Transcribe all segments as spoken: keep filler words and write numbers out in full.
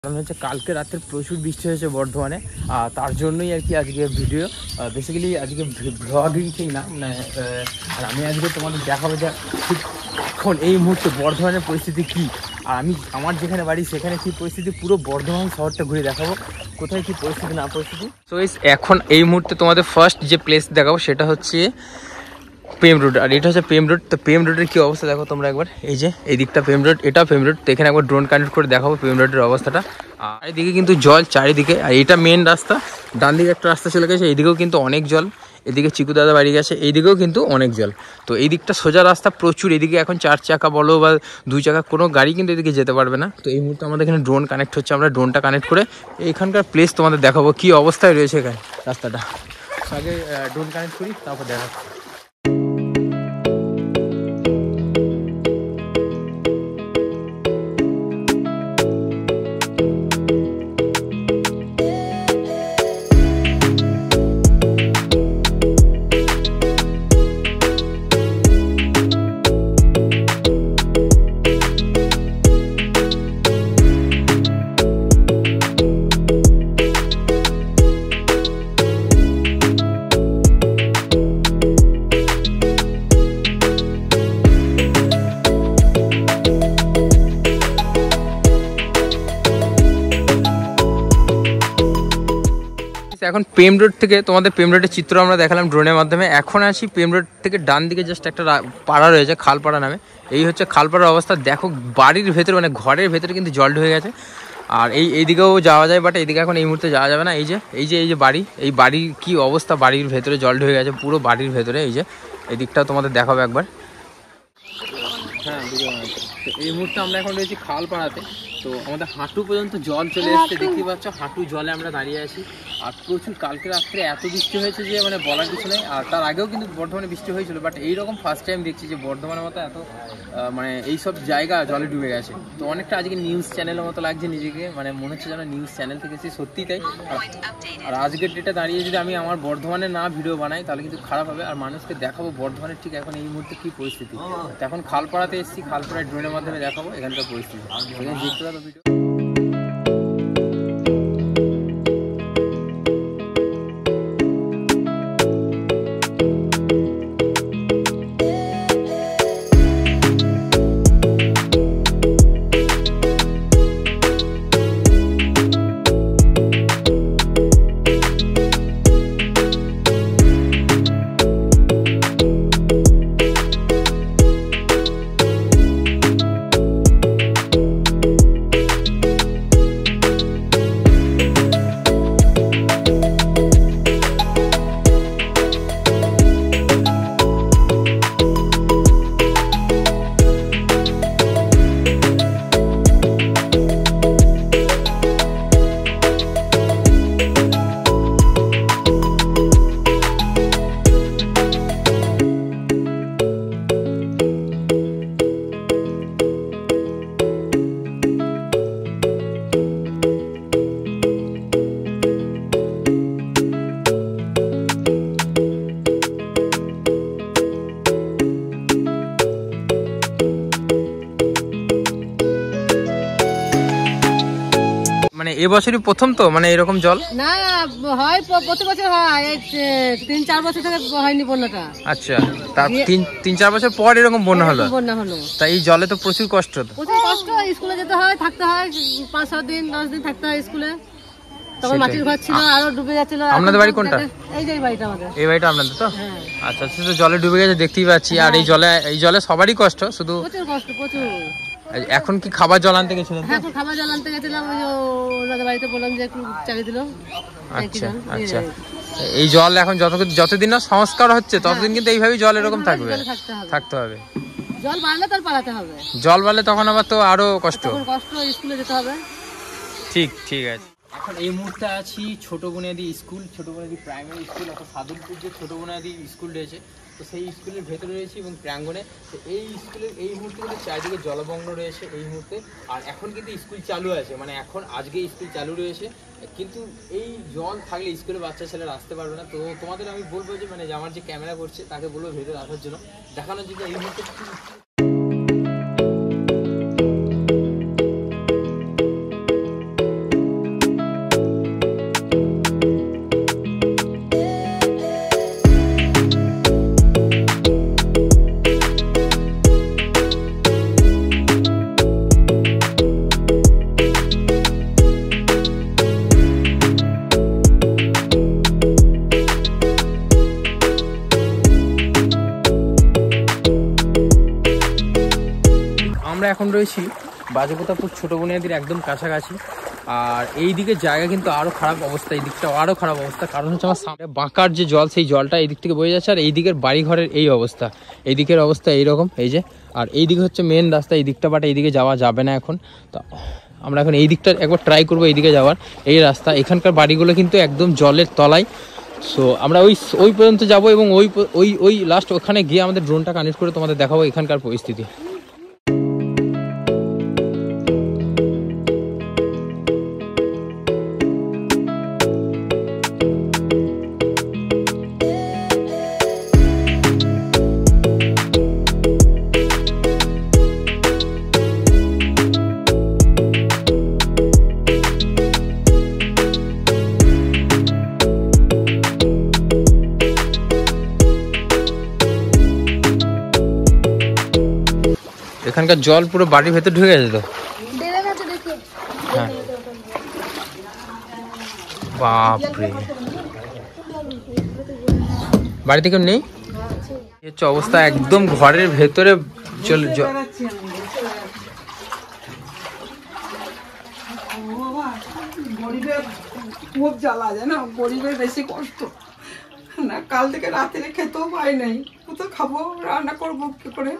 কারণ হচ্ছে কালকে রাতে প্রচুর বৃষ্টি হয়েছে বর্ধমানে, আর তার জন্যই আর কি আজকে ভিডিও। বেসিক্যালি আজকে ব্লগিং ঠিক না, মানে আর আমি আজকে তোমাদের দেখাবো যে ঠিক এখন এই মুহূর্তে বর্ধমানের পরিস্থিতি কী, আর আমি আমার যেখানে বাড়ি সেখানে কী পরিস্থিতি, পুরো বর্ধমান শহরটা ঘুরে দেখাবো কোথায় কী পরিস্থিতি না পরিস্থিতি। তো এখন এই মুহূর্তে তোমাদের ফার্স্ট যে প্লেস দেখাবো সেটা হচ্ছে পেম রোড, আর এটা হচ্ছে পেম রোড। তো পেম রোডের কী অবস্থা দেখো তোমরা একবার, এই যে এই দিকটা পেম রোড, এটা পেম রোড। তো এখানে একবার ড্রোন কানেক্ট করে দেখাবো পেম রোডের অবস্থাটা। আর এদিকে কিন্তু জল চারিদিকে, আর এটা মেন রাস্তা, ডান দিকে একটা রাস্তা চলে গেছে, এইদিকেও কিন্তু অনেক জল, এদিকে চিকু দাদা বাড়ি গেছে, এইদিকেও কিন্তু অনেক জল। তো এই দিকটা সোজা রাস্তা প্রচুর, এদিকে এখন চার চাকা বলো বা দুই চাকা কোনো গাড়ি কিন্তু এদিকে যেতে পারবে না। তো এই মুহূর্তে আমাদের এখানে ড্রোন কানেক্ট হচ্ছে, আমরা ড্রোনটা কানেক্ট করে এইখানকার প্লেস তোমাদের দেখাবো কী অবস্থায় রয়েছে এখানে রাস্তাটা। আগে ড্রোন কানেক্ট করি তারপর দেখাবো। এখন পেম রোড থেকে তোমাদের পেম রোডের চিত্র আমরা দেখালাম ড্রোনের মাধ্যমে। এখন আসি পেম রোড থেকে ডান দিকে জাস্ট একটা পাড়া রয়েছে, খালপাড়া নামে। এই হচ্ছে খালপাড়ার অবস্থা। দেখো বাড়ির ভেতরে মানে ঘরের ভেতরে কিন্তু জল ঢুকে গেছে। আর এই এইদিকেও যাওয়া যায়, বাট এইদিকে এখন এই মুহূর্তে যাওয়া যাবে না। এই যে এই যে এই যে বাড়ি, এই বাড়ির কি অবস্থা, বাড়ির ভেতরে জল ঢুকে গেছে পুরো বাড়ির ভেতরে। এই যে এই দিকটা তোমাদের দেখাবো একবার। হ্যাঁ তো এই মুহূর্তে আমরা এখন রয়েছি খালপাড়াতে। তো আমাদের হাঁটু পর্যন্ত জল চলে এসছে, দেখতে পাচ্ছ হাঁটু জলে আমরা দাঁড়িয়ে আছি। আর প্রচুর কালকে রাত্রে এত বৃষ্টি হয়েছে যে মানে বলার কিছু নেই। আর তার আগেও কিন্তু বর্ধমানে বৃষ্টি হয়েছিল, বাট এইরকম ফার্স্ট টাইম দেখছি যে বর্ধমানের মতো এত মানে এইসব জায়গা জলে ডুবে গেছে। তো অনেকটা আজকে নিউজ চ্যানেলের মতো লাগছে নিজেকে, মানে মনে হচ্ছে যেন নিউজ চ্যানেল থেকে এসে সত্যিই তাই। আর আজকের ডেটে দাঁড়িয়ে যদি আমি আমার বর্ধমানে না ভিডিও বানাই তাহলে কিন্তু খারাপ হবে। আর মানুষকে দেখাবো বর্ধমানের ঠিক এখন এই মুহূর্তে কী পরিস্থিতি। তো এখন খালপাড়াতে এসেছি, খালপাড়ায় ড্রোনের মাধ্যমে দেখাবো এখানকার পরিস্থিতি। এখানে দেখতে পাবো ভিডিও। মানে এবছরই প্রথম তো মানে এরকম জল না হয়, প্রতি বছর হয়, তিন চার বছর থেকে হয়নি বন্যাটা। আচ্ছা, তার তিন তিন চার বছর পর এরকম বন্যা হলো। বন্যা হলো, তাই এই জলে তো প্রচুর কষ্ট, তো প্রচুর কষ্ট। স্কুলে যেতে হয়, থাকতে হয়, পাঁচ সাত দিন দশ দিন থাকতে হয় স্কুলে। তখন মাটির ঘর ছিল, আরো ডুবে যাচ্ছিল। আপনাদের বাড়ি কোনটা? এই যে এই বাড়িটা আমাদের। এই বাড়িটা আপনাদের তো? আচ্ছা আচ্ছা। তো জলে ডুবে গেছে দেখতেই পাচ্ছি। আর এই জলে এই জলে সবারই কষ্ট, শুধু প্রচুর কষ্ট প্রচুর। এখন কি খাবার জল আনতে গেছিলেন? হ্যাঁ, এখন খাবার জল আনতে গেছিলাম, ওই বাড়িতে বললাম যে একটু চালিয়ে দিল। আচ্ছা আচ্ছা। এই জল এখন যত যতদিন না সংস্কার হচ্ছে ততদিন কিন্তু এইভাবেই জল এরকম থাকবে, থাকতে হবে। জল বাড়লে তার পালাতে হবে, জল বাড়লে তখন আবার তো আরো কষ্ট কষ্ট, স্কুলে যেতে হবে। ঠিক ঠিক আছে। এখন এই মুহূর্তে আছি ছোট বুনিয়াদি স্কুল, ছোট বুনিয়াদি প্রাইমারি স্কুল, অর্থাৎ সাদুলপুর যে ছোট বুনিয়াদি স্কুল রয়েছে, তো সেই স্কুলের ভেতরে রয়েছে এবং প্রাঙ্গণে। তো এই স্কুলের এই মুহূর্তে কিন্তু চারিদিকে জলমগ্ন রয়েছে এই মুহূর্তে। আর এখন কিন্তু স্কুল চালু আছে, মানে এখন আজকে স্কুল চালু রয়েছে, কিন্তু এই জল থাকলে স্কুলে বাচ্চা ছেলেরা আসতে পারবে না। তো তোমাদের আমি বলবো যে মানে আমার যে ক্যামেরা করছে তাকে বলবো ভেতরে আসার জন্য, দেখানোর জন্য এই মুহূর্তে। রয়েছি বাজেপ্রতাপপুর ছোট বুনিয়াদির একদম কাছাকাছি। আর এই দিকে জায়গা কিন্তু আরও খারাপ অবস্থা, এই দিকটা আরও খারাপ অবস্থা, কারণ হচ্ছে আমার সামনে বাঁকার যে জল সেই জলটা এই দিক থেকে বয়ে যাচ্ছে। আর এই দিকের বাড়িঘরের এই অবস্থা, এই দিকের অবস্থা এইরকম এই যে। আর এই দিকে হচ্ছে মেন রাস্তা, এই দিকটা বাট এই দিকে যাওয়া যাবে না এখন। তো আমরা এখন এই দিকটা একবার ট্রাই করবো এই দিকে যাওয়ার। এই রাস্তা, এখানকার বাড়িগুলো কিন্তু একদম জলের তলায়। সো আমরা ওই ওই পর্যন্ত যাবো এবং ওই ওই ওই লাস্ট ওখানে গিয়ে আমাদের ড্রোনটা কানেক্ট করে তোমাদের দেখাবো এখানকার পরিস্থিতি। এখানকার জল পুরো বাড়ির ভেতর ঢুকে গেছে তো। হ্যাঁ বাপরে, বাড়িতে কেউ নেই হচ্ছে অবস্থা, একদম ঘরের ভেতরে চলে। গরিবের খুব জ্বালা জানো, গরিবের বেশি কষ্ট না। কাল থেকে রাতে খেতেও পাই নাই, কোথাও খাবো, রান্না করবো কি করে?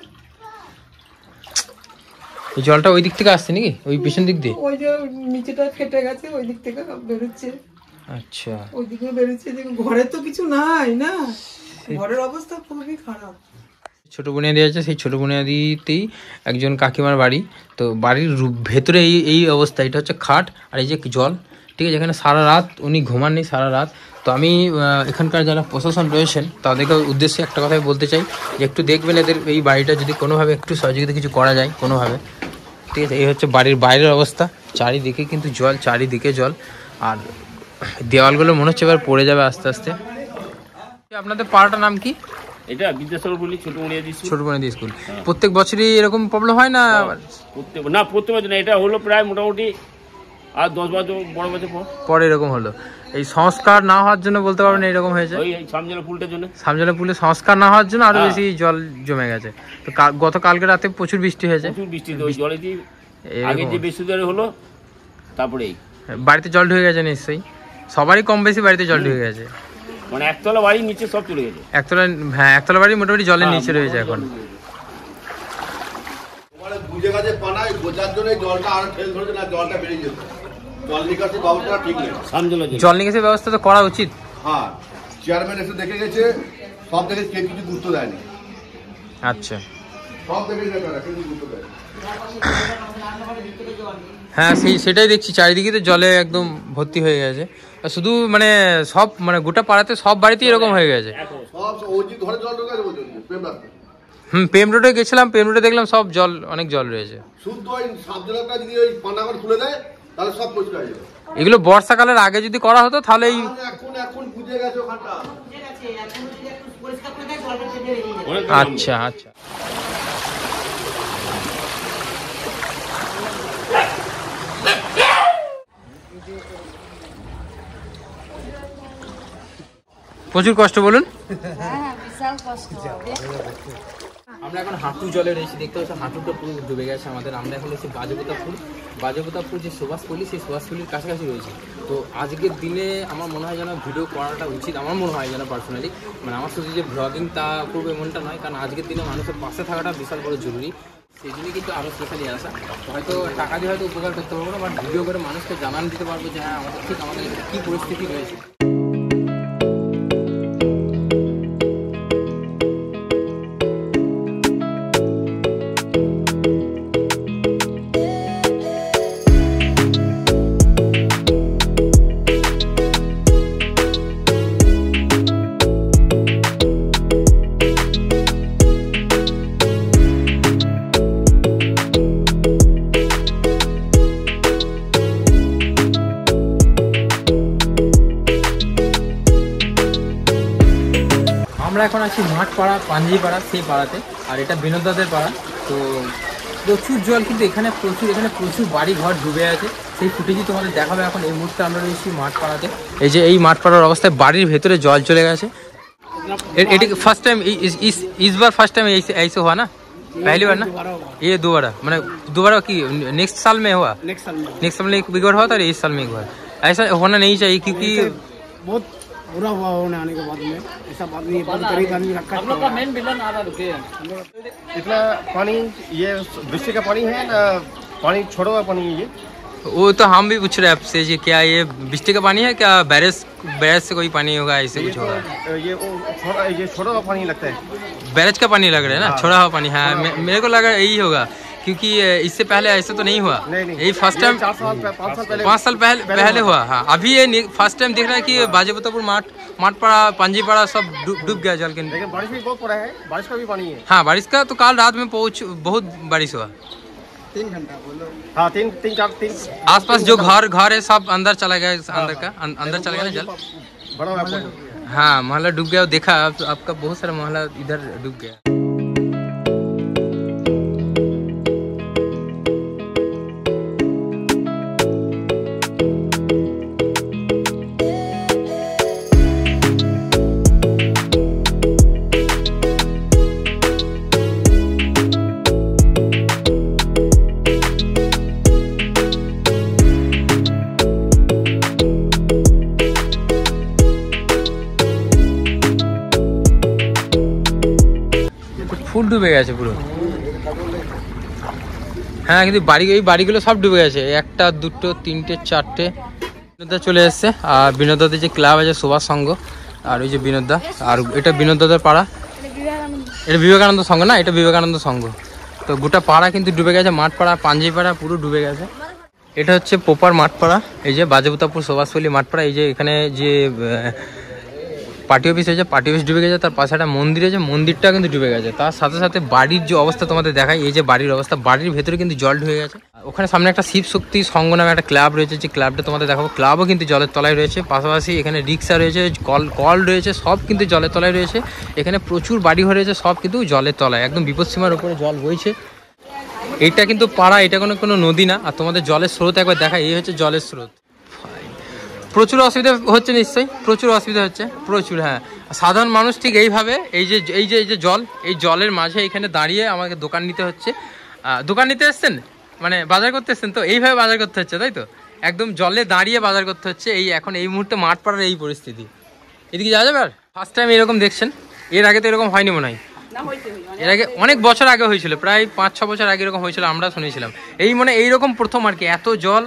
এই জলটা ওই দিক থেকে আসছে নাকি, ওই পিছন দিক দিয়ে? ওই যে নিচেটা কেটে গেছে, ওই দিক থেকে বেরোচ্ছে। আচ্ছা, ওই দিকে বেরোচ্ছে। ঘরে তো কিছু নাই না, ঘরের অবস্থা খুবই খারাপ। ছোট বুনিয়াদি আছে, সেই ছোট বুনিয়াদিতেই একজন কাকিমার বাড়ি। তো বাড়ির ভেতরে এই এই অবস্থা, এটা হচ্ছে খাট আর এই যে জল, ঠিক আছে। এখানে সারা রাত উনি ঘুমান নেই সারা রাত। তো আমি এখানকার যারা প্রশাসন রয়েছেন তাদেরকে উদ্দেশ্যে একটা কথাই বলতে চাই যে একটু দেখবেন এদের এই বাড়িটা যদি কোনোভাবে একটু সহযোগিতা কিছু করা যায় কোনোভাবে, ঠিক আছে। এই হচ্ছে বাড়ির বাইরের অবস্থা, চারিদিকে কিন্তু জল, চারিদিকে জল। আর দেওয়ালগুলো মনে হচ্ছে এবার পড়ে যাবে আস্তে আস্তে। আপনাদের পাড়াটার নাম কি? এটা বিদ্যাসাগর বলি, ছোট বুনিয়াদি স্কুল। ছোট বুনিয়াদি স্কুল। প্রত্যেক বছরই এরকম প্রবলেম হয় না? প্রত্যেক না, প্রত্যেক বছর না, এটা হলো প্রায় মোটামুটি আর দশ বছর বড় বছর পর পরে এরকম হলো। এই সংস্কার না হওয়ার জন্য বলতে পারবেন এরকম হয়েছে? ওই সামজলা পুলটার জন্য, সামজলা পুলে সংস্কার না হওয়ার জন্য আরো বেশি জল জমে গেছে। তো গতকালকে রাতে প্রচুর বৃষ্টি হয়েছে, প্রচুর বৃষ্টি, ওই জলে দিয়ে আগে যে বেশি ধরে হলো, তারপরে বাড়িতে জল ঢুকে গেছে নিশ্চয়ই, সবারই কম বেশি বাড়িতে জল ঢুকে গেছে। মানে একতলা বাড়ির নিচে সব চলে গেছে। একতলা, হ্যাঁ একতলা বাড়ি মোটামুটি জলের নিচে রয়েছে এখন। বুঝে গেছে পানায় গোজার জন্য জলটা আরো ঠেল ধরেছে না, জলটা বেড়ে যেত। জল নিকাশের ব্যবস্থা ঠিক নেই, জল নিকাশের ব্যবস্থা তো করা উচিত। হ্যাঁ, চেয়ারম্যান এসে দেখে গেছে, সব দেখে কেউ কিছু গুরুত্ব দেয়নি। আচ্ছা, সব দেখে গেছে কিন্তু গুরুত্ব দেয়নি। হ্যাঁ সেই সেটাই দেখছি, চারিদিকে তো জলে একদম ভর্তি হয়ে গেছে। শুধু মানে সব মানে গোটা পাড়াতে সব বাড়িতেই এরকম হয়ে গেছে। সব ওই ঘরে জল ঢুকে গেছে বলছে প্রেম রাস্তা। হুম, প্রেম রোডে গেছিলাম, প্রেম রোডে দেখলাম সব জল, অনেক জল রয়েছে। শুদ্ধ ওই সাবজেলাটা যদি ওই পানাগড় খুলে দেয় তাহলে সব পরিষ্কার হয়ে যাবে। এগুলো বর্ষাকালের আগে যদি করা হতো তাহলে এই এখন এখন বুঝে গেছে ওখানটা। আচ্ছা আচ্ছা, প্রচুর কষ্ট বলুন। আমরা এখন হাঁটু জলে রয়েছি, দেখতে পাচ্ছি হাঁটুটা পুরো ডুবে গেছে আমাদের। আমরা এখন হচ্ছে বাজেপ্রতাপপুর, বাজেপ্রতাপপুর যে সুভাষপল্লী, সেই সুভাষপল্লির কাছাকাছি রয়েছে। তো আজকের দিনে আমার মনে হয় যেন ভিডিও করাটা উচিত, আমার মনে হয় যেন পার্সোনালি, মানে আমার শুধু যে ব্লগিং তা করবো এমনটা নয়, কারণ আজকের দিনে মানুষের পাশে থাকাটা বিশাল বড় জরুরি। সেই জন্যই কিন্তু আরও স্পেশালি আসা। হয়তো টাকা দিয়ে হয়তো উপকার করতে পারবো না, বাট ভিডিও করে মানুষকে জানান দিতে পারবো যে হ্যাঁ আমাদের ঠিক আমাদের কী পরিস্থিতি রয়েছে। আমরা এখন আছি মাঠ পাড়া, পাঞ্জি পাড়া, সেই পাড়াতে। আর এটা বিনোদাদের পাড়া। তো প্রচুর জল, কিন্তু এখানে প্রচুর এখানে প্রচুর বাড়ি ঘর ডুবে আছে। সেই ফুটেজই তোমাদের দেখাবে এখন। এই মুহূর্তে আমরা রয়েছি মাঠ পাড়াতে। এই যে এই মাঠ পাড়ার অবস্থায় বাড়ির ভেতরে জল চলে গেছে। এটি ফার্স্ট টাইম, ইস বাर फर्स्ट टाइम ऐसे ऐसे हुआ ना? पहली बार ना ये दोबारा मैंने दोबारा की नेक्स्ट साल में हुआ नेक्स्ट साल में नेक्स्ट साल में एक बार हुआ था और इस साल में एक बार ऐसा होना नहीं चाहिए क्योंकि बहुत बुरा हुआ होने आने के बाद में ऐसा बात नहीं बहुत गरीब आदमी रखा हम लोग का मेन विलन आ रहा रुके इतना पानी ये वृष्टि का पानी है ना पानी छोड़ा हुआ पानी है ये वो तो हम भी पूछ रहे हैं आपसे जी क्या ये बिजली का पानी है क्या बैरेज बैरेज से कोई पानी होगा ऐसे कुछ होगा ये वो छोड़ा ये छोड़ा हुआ पानी लगता है बैरेज का पानी लग रहा है ना छोड़ा हुआ पानी हाँ मे- मेरे को लगा यही होगा क्योंकि इससे पहले ऐसे तो नहीं हुआ नहीं, नहीं। यही फर्स्ट टाइम चार साल पाँच साल पहले पाँच साल पहले पहले हुआ हाँ अभी ये फर्स्ट टाइम दिख रहा है कि बाजेपुतापुर माठ माठपाड़ा पांजीपाड़ा सब डूब डूब गया जल के लेकिन बारिश भी बहुत पड़ा है बारिश का भी पानी है हाँ बारिश का तो काल रात में पहुंच बहुत बारिश हुआ तीन घंटा बोलो हाँ तीन तीन चार तीन आसपास जो घर घर है सब अंदर चला गया अंदर का अं- अंदर चला गया ना जल बड़ा हुआ पानी। हाँ मोहल्ला डूब गया देखा आप, आपका बहुत सारा मोहल्ला इधर डूब गया ফুল ডুবে গেছে পুরো হ্যাঁ কিন্তু বাড়ি এই বাড়িগুলো সব ডুবে গেছে একটা দুটো তিনটে চারটে বিনোদা চলে এসছে আর বিনোদাদের যে ক্লাব আছে সুভাষ সংঘ আর ওই যে বিনোদা আর এটা বিনোদাদের পাড়া এটা বিবেকানন্দ সংঘ না এটা বিবেকানন্দ সংঘ তো গোটা পাড়া কিন্তু ডুবে গেছে মাঠপাড়া পাঞ্জিপাড়া পুরো ডুবে গেছে এটা হচ্ছে প্রপার মাঠপাড়া এই যে বাজেপুতাপুর সুভাষপল্লী মাঠপাড়া এই যে এখানে যে পার্টি অফিস হয়েছে পার্টি অফিস ডুবে গেছে তার পাশে একটা মন্দির আছে মন্দিরটা কিন্তু ডুবে গেছে তার সাথে সাথে বাড়ির যে অবস্থা তোমাদের দেখায় এই যে বাড়ির অবস্থা বাড়ির ভেতরে কিন্তু জল ঢুকে গেছে ওখানে সামনে একটা শিব শক্তি সংঘ নামে একটা ক্লাব রয়েছে যে ক্লাবটা তোমাদের দেখাবো ক্লাবও কিন্তু জলের তলায় রয়েছে পাশাপাশি এখানে রিক্সা রয়েছে কল কল রয়েছে সব কিন্তু জলের তলায় রয়েছে এখানে প্রচুর বাড়ি ঘর রয়েছে সব কিন্তু জলের তলায় একদম বিপদসীমার উপরে জল বইছে এইটা কিন্তু পাড়া এটা কোনো কোনো নদী না আর তোমাদের জলের স্রোত একবার দেখায় এই হচ্ছে জলের স্রোত প্রচুর অসুবিধা হচ্ছে নিশ্চয়ই প্রচুর অসুবিধা হচ্ছে প্রচুর হ্যাঁ সাধারণ মানুষ ঠিক এইভাবে এই যে এই যে এই যে জল এই জলের মাঝে এখানে দাঁড়িয়ে আমাকে দোকান নিতে হচ্ছে দোকান নিতে এসছেন মানে বাজার করতে এসছেন তো এইভাবে বাজার করতে হচ্ছে তাই তো একদম জলে দাঁড়িয়ে বাজার করতে হচ্ছে এই এখন এই মুহূর্তে মাঠ পাড়ার এই পরিস্থিতি এদিকে যাওয়া যাবে আর ফার্স্ট টাইম এরকম দেখছেন এর আগে তো এরকম হয়নি মনে হয় এর আগে অনেক বছর আগে হয়েছিল প্রায় পাঁচ ছ বছর আগে এরকম হয়েছিল আমরা শুনেছিলাম এই মানে এইরকম প্রথম আর কি এত জল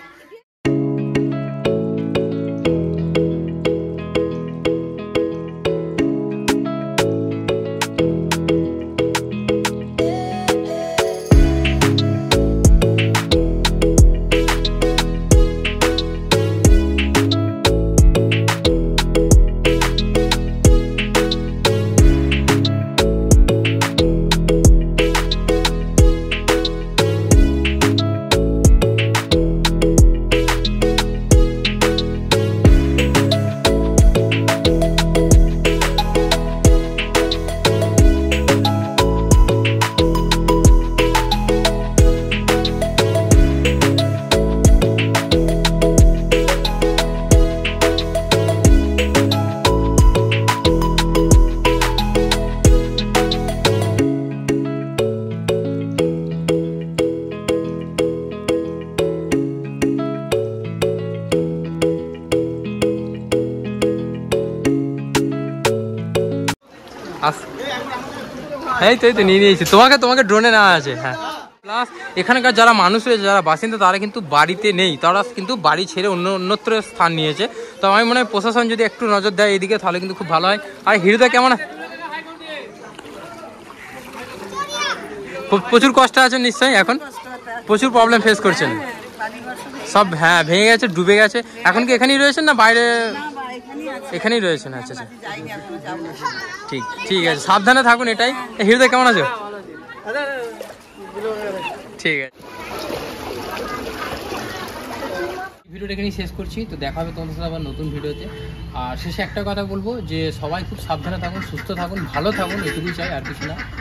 এই তো এই তো নিয়ে নিয়েছি তোমাকে তোমাকে ড্রোনে নেওয়া আছে হ্যাঁ প্লাস এখানকার যারা মানুষ রয়েছে যারা বাসিন্দা তারা কিন্তু বাড়িতে নেই তারা কিন্তু বাড়ি ছেড়ে অন্য অন্যত্র স্থান নিয়েছে তো আমি মনে হয় প্রশাসন যদি একটু নজর দেয় এদিকে তাহলে কিন্তু খুব ভালো হয় আর হিরুদা কেমন প্রচুর কষ্ট আছে নিশ্চয়ই এখন প্রচুর প্রবলেম ফেস করছেন সব হ্যাঁ ভেঙে গেছে ডুবে গেছে এখন কি এখানেই রয়েছেন না বাইরে এখানেই রয়েছেন আচ্ছা আচ্ছা ঠিক ঠিক আছে সাবধানে থাকুন এটাই হিরুদা কেমন আছো ঠিক আছে ভিডিওটা এখানেই শেষ করছি তো দেখা হবে তোমাদের সাথে আবার নতুন ভিডিওতে আর শেষে একটা কথা বলবো যে সবাই খুব সাবধানে থাকুন সুস্থ থাকুন ভালো থাকুন এটুকুই চাই আর কিছু না